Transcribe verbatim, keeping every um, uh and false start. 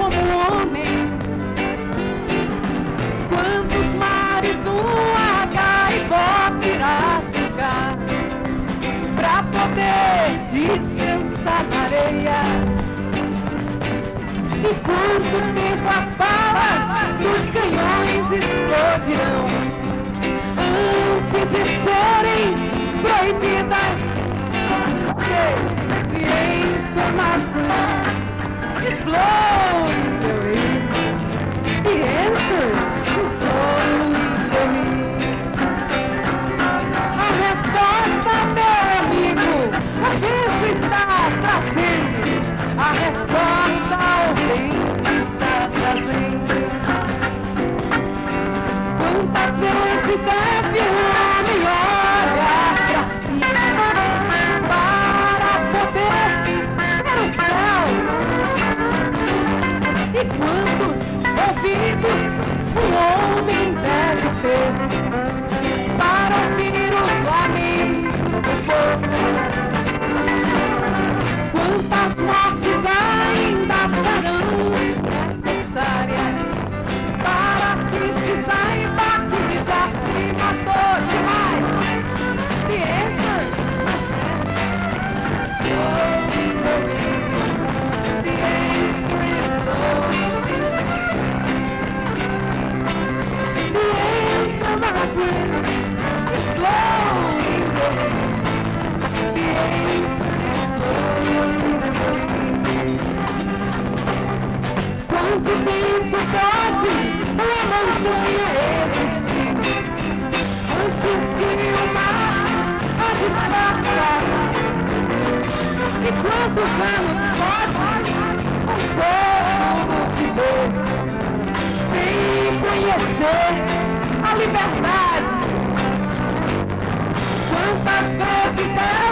como um homem. Quantos mares um agaibó irá sugar pra poder descansar na areia? E quanto tempo as balas dos canhões explodirão antes de serem proibidas? The answer, my friend, is blowing the wind. The answer is blowing the wind. A resposta, meu amigo, a vento está trazendo. A resposta ao vento está trazendo. Quantas vezes deve um homem olhar pra cima para poder ver o céu? E quantos ouvidos um homem deve ter para ouvir os lamentos do povo? Quantas mortes ainda serão necessárias para que se saiba que já se matou demais? The answer is blowing the wind. The answer is blowing. The answer, my friend, is blowing the wind. The answer is blowing the wind. Quanto tempo pode uma montanha existir antes que o mar a disfarçar? E quantos anos pode um povo viver sem conhecer a liberdade? Quantas vezes